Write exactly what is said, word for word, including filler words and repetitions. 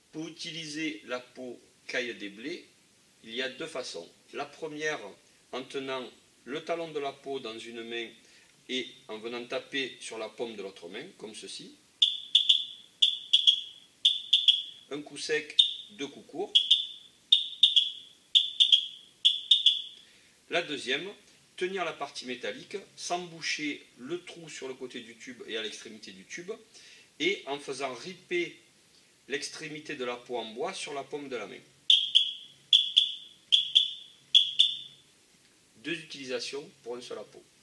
Pour utiliser la peau caille des blés, il y a deux façons. La première, en tenant le talon de la peau dans une main et en venant taper sur la paume de l'autre main, comme ceci. Un coup sec, deux coups courts. La deuxième, tenir la partie métallique sans boucher le trou sur le côté du tube et à l'extrémité du tube et en faisant ripper l'extrémité de la peau en bois sur la paume de la main. Deux utilisations pour un seul pot.